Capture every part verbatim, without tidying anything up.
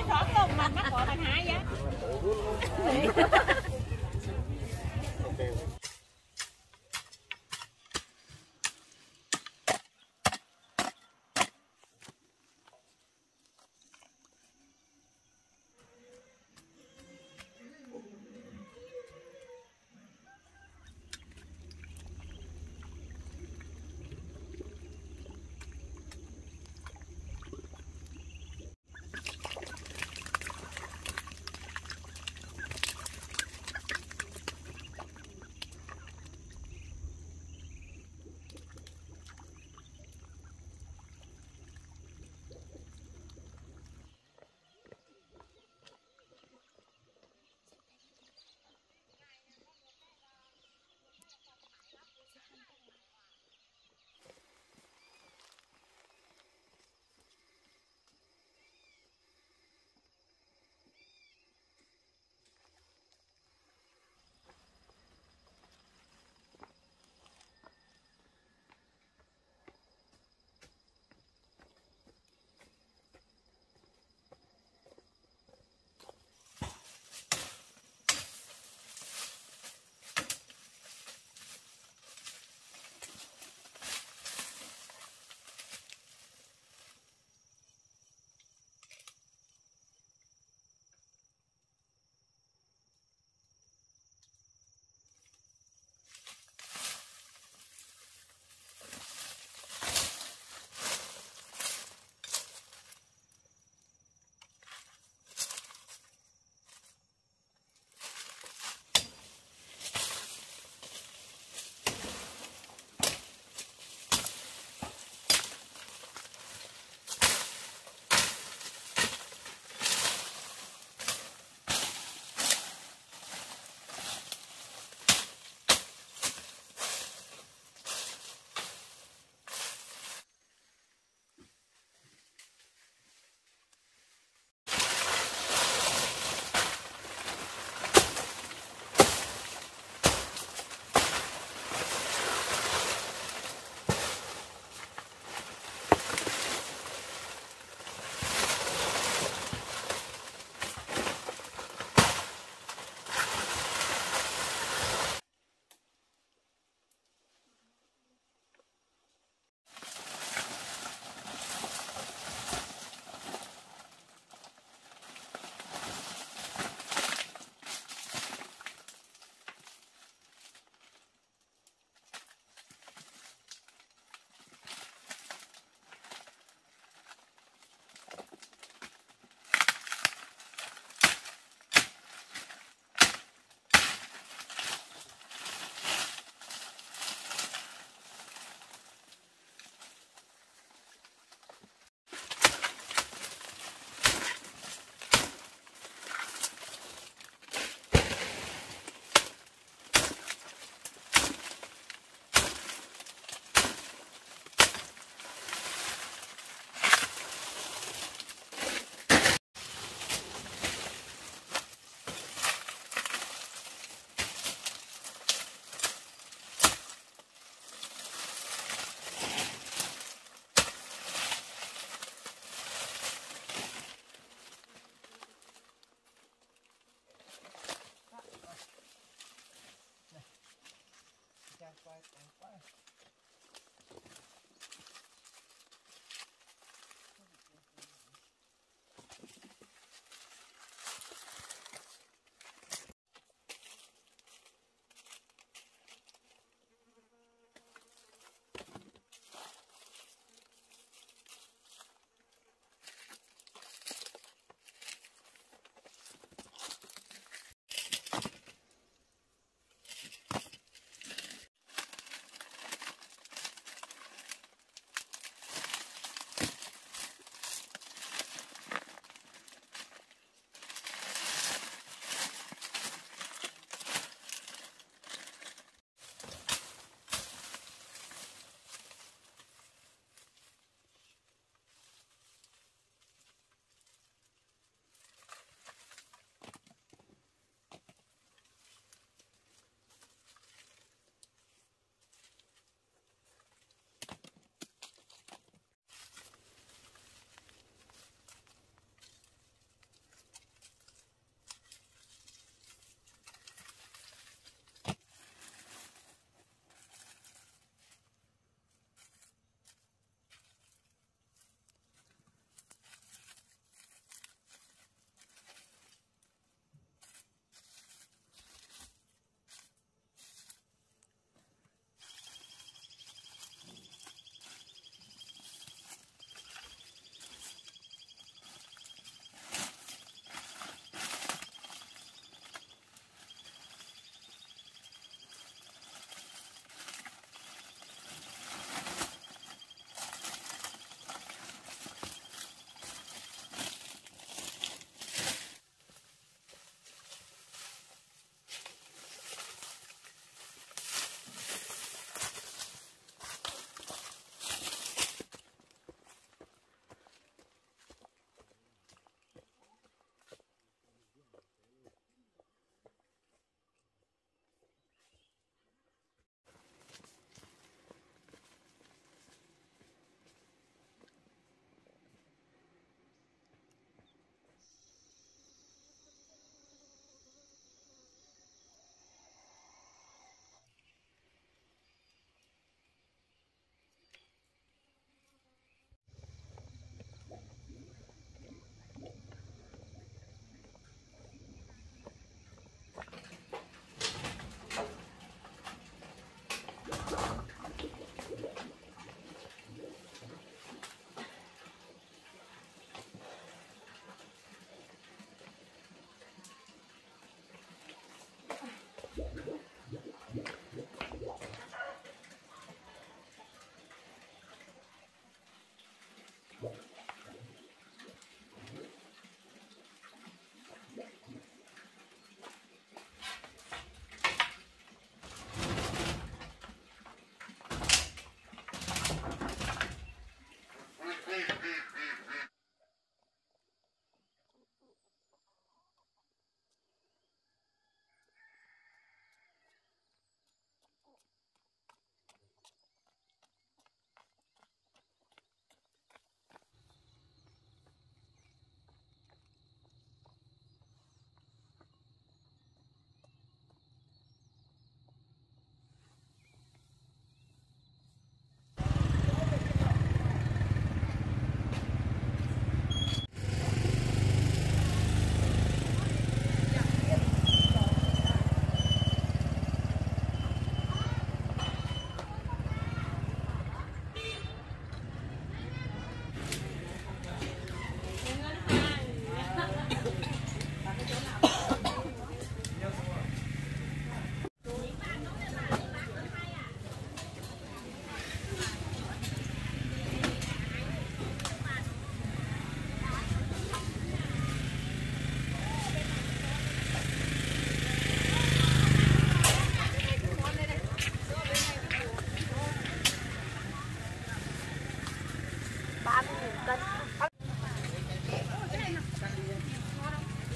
thoát luôn mà mắc gọi bằng hai vậy.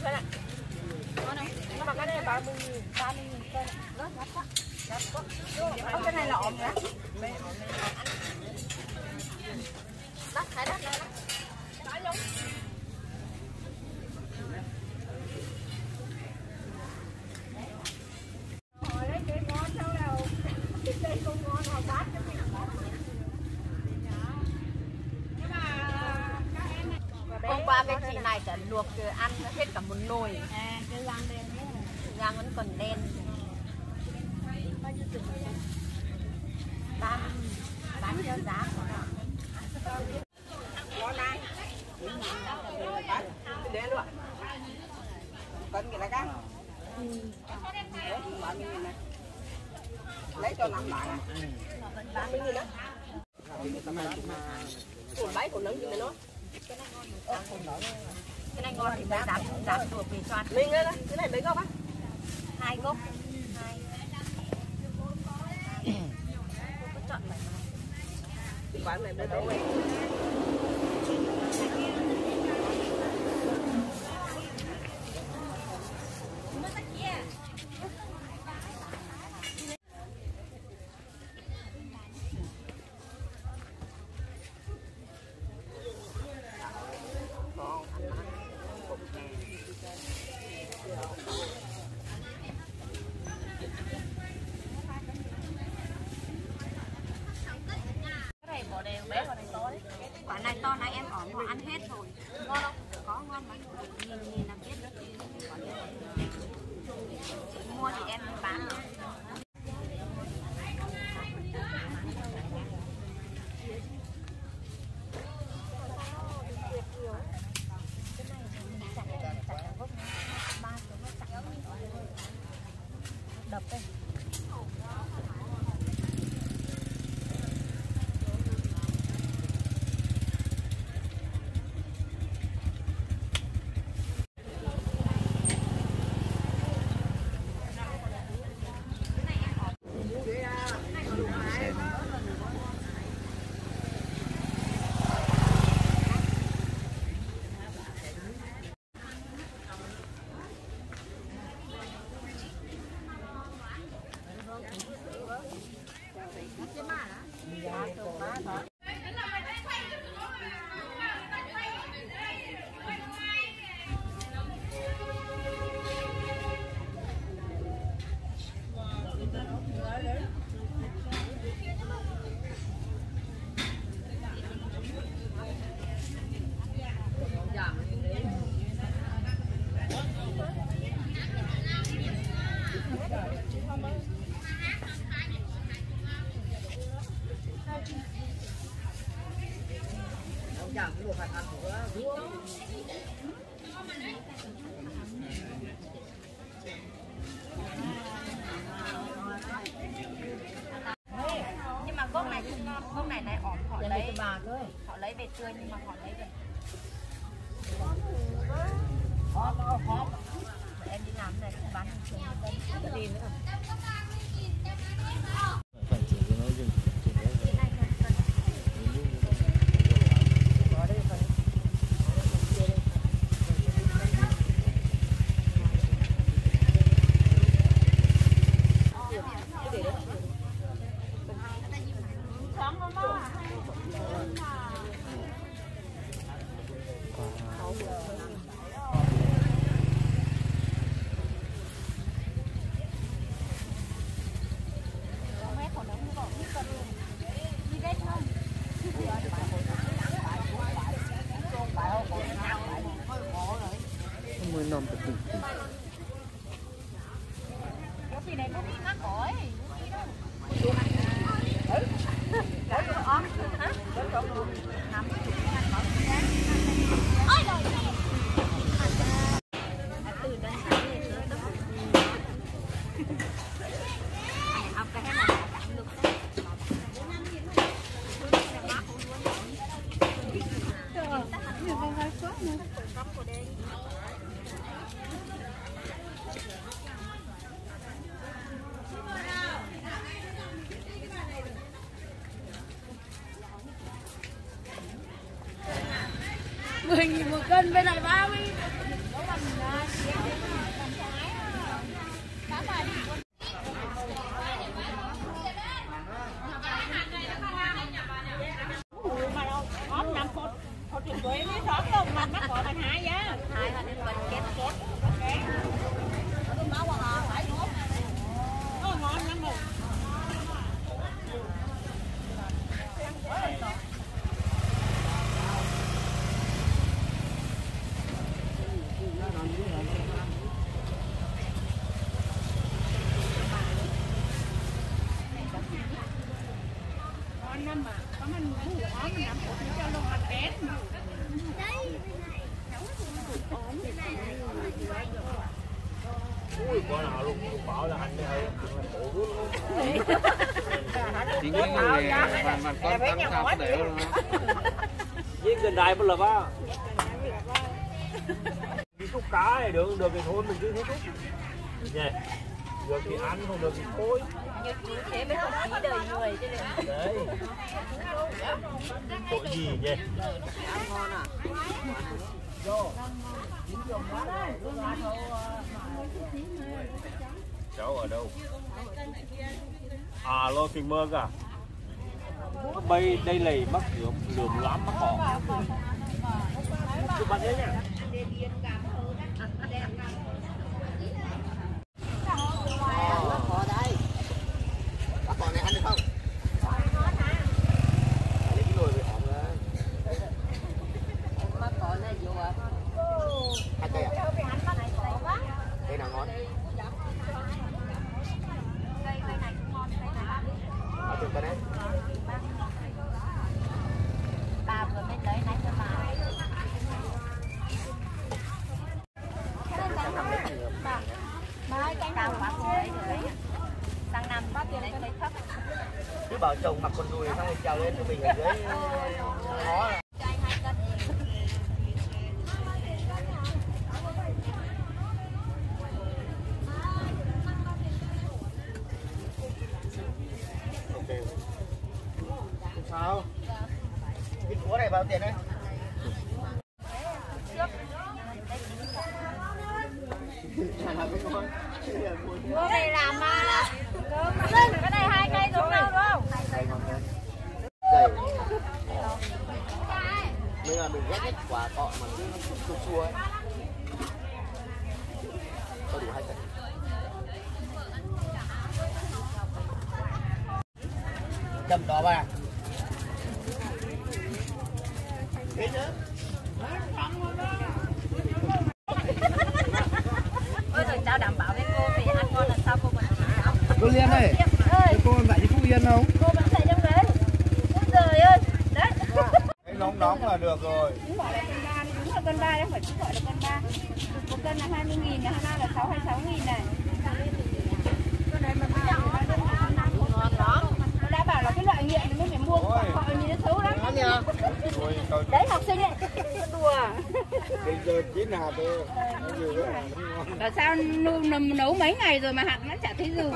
Đây này. Ngon không? Nó bằng cái này ba mươi nghìn, ba mươi nghìn cân. Nó ngắt quá. Ngắt quá. Không, cái này là ổn hả? Đắt, thái đắt này đó. Đó giống. Hồi đấy cái ngon sao đâu. Cái cây con ngon hồi bát cho mình. Hôm qua cái chị này đã luộc ăn hết cả một nồi. À, cái rang đen đấy. Rang vẫn còn đen. Bao nhiêu tiền? Bán bán theo giá của nó. Ngon này. Bán đen luôn. Cân cái này cá. Ừ. ba mươi nghìn này. Lấy cho năm bạn. ba mươi nghìn đó. Củ bái củ nướng gì này nó. Cái này ngon ờ, cái này ngon thì phải dám dám luộc vì cho ăn. Mình đây, cái này mấy gốc á? Hai gốc. Hai. Có chọn lại mà. Quán này mới đâu vậy? Quả này to này em ổn, họ ăn hết rồi. Ngon không? Có ngon mà. Nhìn nhìn là biết đấy. Mua thì em bán luôn. Đập đây. Nhưng mà gốc này không ngon, gốc này này ổn, họ lấy họ lấy về tươi nhưng mà họ lấy về khó khó khó. Em đi làm này cũng bán trường đây đi nữa. Mới nằm tập trung. Cái gì này nó đi ngắt cõi. mười nghìn một cân, bên này ba mươi. Ui, con nào luôn bảo là anh hơi khổ luôn. Chỉ nghĩ là bạn bạn con tăng sao có để luôn á. Với gần đây mới là ba. Đi xúc cá này được được thì thôi mình cứ hết xúc. Nhỉ. Được thì ăn không được thì thôi. Như thế mới không khí đời người chứ này. Đấy. Tội gì nhỉ? Ăn ngon à? Cháu ở đâu? À lo thì mơ cả. Bây đây lầy mắc lượm lượm lắm mắc cỏ. Chụp bạn đấy nhá. Có đây. Các con này ăn được không? Lấy cái nồi về hỏng ra. Mắc cỏ này vô à? Hai cây à? Cây nào ngon? Bao tiền cân đấy? Bà vừa mới lấy này cho bà. Mới cái nào bà cũng lấy rồi. Sang năm có tiền lấy mấy thấp. Cứ bảo chồng mặc quần đùi xong rồi trèo lên cho mình ở dưới ngó là. Cho anh hai cân. Ok. Không sao. Cái cua này bao tiền đấy? Cua này làm mà. Cái này hai cây giống nhau đúng không? Đây ngon hơn. Dày. Bây giờ mình ghét nhất quả cọ mà cứ chua chua ấy. Có đủ hai cân. Chầm đó bà. Thế nữa. Ôi rồi cháu đảm bảo với cô về ăn ngon là sao cô còn chỉ. Cô Liên ơi, cô bạn đi Phú Yên không? Cô vẫn dạy trong đấy. Ôi trời ơi. Đấy. Cái nóng nóng là được rồi. Đúng gọi là cân ba đi, đúng là cân ba đấy, phải cứ gọi là cân ba. Một cân là hai mươi nghìn, hai na là sáu mươi sáu nghìn này. Cái này mình mới nhận là đơn hàng năm ngon đó. Nó đã bảo là cái loại nghiện thì mới phải mua, họ nhìn nó xấu lắm. Đấy học sinh ấy, đùa. Bây giờ chín hạt thôi. Và sao nấu, nấu mấy ngày rồi mà hạt nó chả thấy dừ.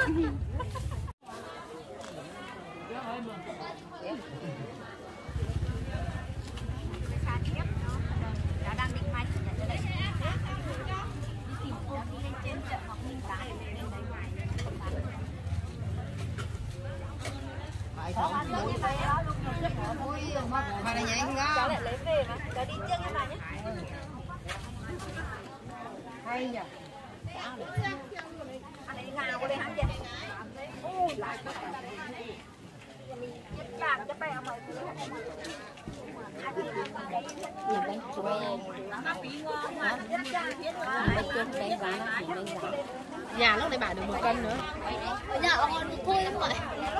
Bà này nhanh ra. Cháu lại lấy về mà. Cháu đi trước em bà nhé. Hay nhỉ. Anh ấy nào có đây hả vậy? Ôi lại có cả này. Mình chết làm cho bé mày. Nhìn bánh chuối. Nó bí ngon mà. Bánh chuối đánh giá nó chỉ đánh giá. Nhà lúc này bà được một cân nữa. Nhà ông ăn thôi lắm rồi.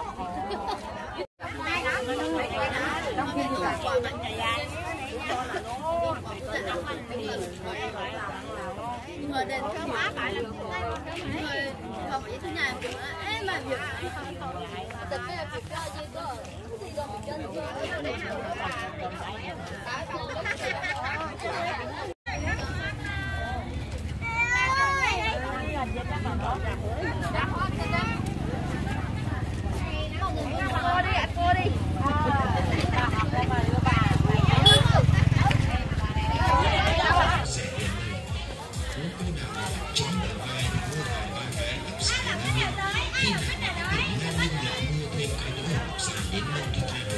Người đến khám phá lại là người không phải thứ nhà kiểu em mà việc tập cái là việc ra gì cơ thì do mình chân Cô đi, ăn cô đi. Khi nào cũng đang liên lạc mưa bên cạnh ủng giảm đến năm mươi